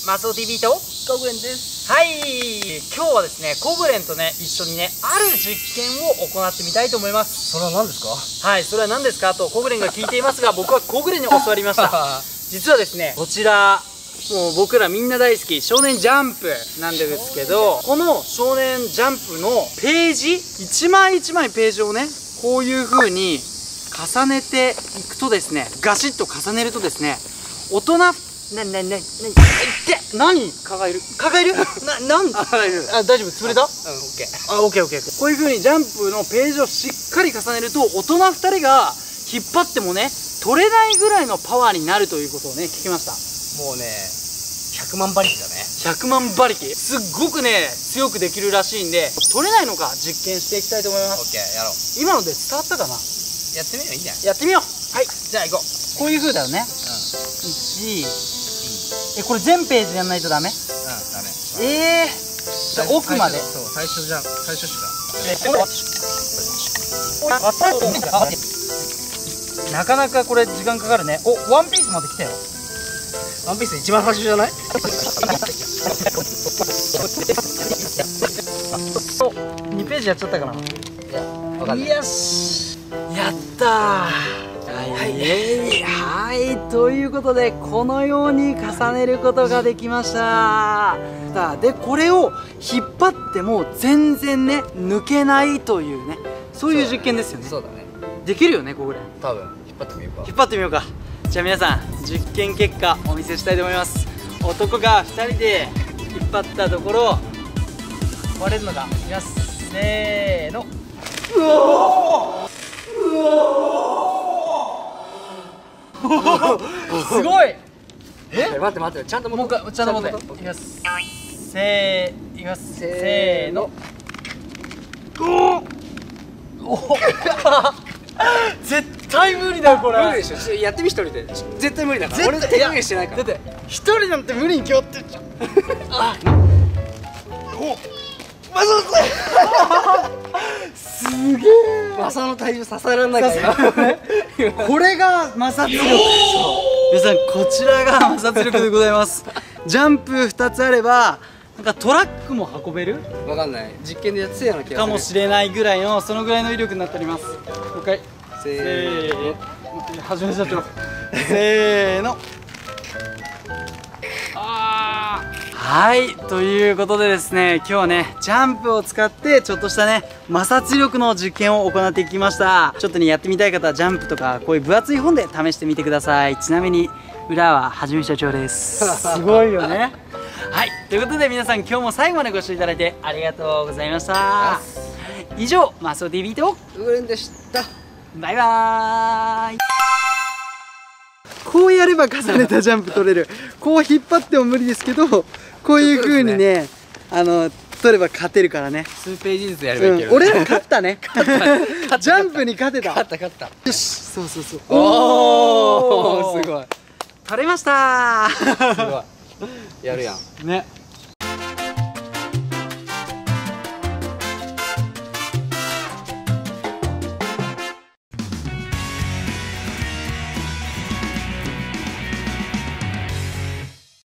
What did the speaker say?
マスオ TV とコブレンです。 はい、今日はですね、コブレンとね、一緒にね、ある実験を行ってみたいと思います。 それは何ですか？ はい、それは何ですかとコブレンが聞いていますが、僕はコブレンに教わりました。実はですね、こちら、もう僕らみんな大好き少年ジャンプなんですけど、この少年ジャンプのページ、一枚一枚ページをね、こういう風に重ねていくとですね、ガシッと重ねるとですね、大人何蚊がいるなんあ、大丈夫、潰れた？オッケー。あ、オッケーオッケー。こういう風にジャンプのページをしっかり重ねると、大人2人が引っ張ってもね、取れないぐらいのパワーになるということをね、聞きました。 もうね、100万馬力だね。 100万馬力、すっごくね、強くできるらしいんで、取れないのか実験していきたいと思います。 オッケー、やろう。 今ので伝わったかな？ やってみよう。いいじゃん。 やってみよう。はい、じゃあ行こう。こういう風だよね。これ全ページやんないとダメ？ダメ。じゃあ奥まで。 そう、最初しか。 なかなかこれ時間かかるね。お、ワンピースまで来たよ。 ワンピース一番最初じゃない？ お、2ページやっちゃったかな。よし、やったー。はい、ということでこのように重ねることができました。でこれを引っ張っても全然ね抜けないというね、そういう実験ですよね。 そうだね。 できるよね、ここで。 多分引っ張ってみようか。 引っ張ってみようか。じゃあ皆さん、実験結果お見せしたいと思います。男が2人で引っ張ったところ割れるのか。いきます。せーの。うおーすごい。 待って、ちゃんともう一回、ちゃんと持って。いきます。せーの。お絶対無理だよこれ。 無理でしょ。やってみ、一人で。絶対無理だから。俺手加減してないから。 だって一人なんて無理に決まってるじゃん。すげえ。 マサの体重支えられないからこれが摩擦力。皆さん、こちらが摩擦力でございます。ジャンプ2つあればなんかトラックも運べるわかんない。実験でやってたような気がするかもしれないぐらいの、そのぐらいの威力になっております。もう一回。 せーの。 始めちゃってます。せーの。はい、ということでですね、今日はね、ジャンプを使ってちょっとしたね、摩擦力の実験を行っていきました。ちょっとね、やってみたい方はジャンプとかこういう分厚い本で試してみてください。ちなみに裏ははじめ社長です。すごいよね。はい、ということで皆さん、今日も最後までご視聴いただいてありがとうございました。以上、マスオ TV とウーレンでした。 バイバーイ。こうやれば重ねたジャンプ取れる。こう引っ張っても無理ですけど、こういう風にね、取れば勝てるからね。 数ページずつやればいける。 俺ら勝ったね。ジャンプに勝てた。 勝った。 よし、そう。 おお、すごい。 取れました。 すごい。やるやん。 ね。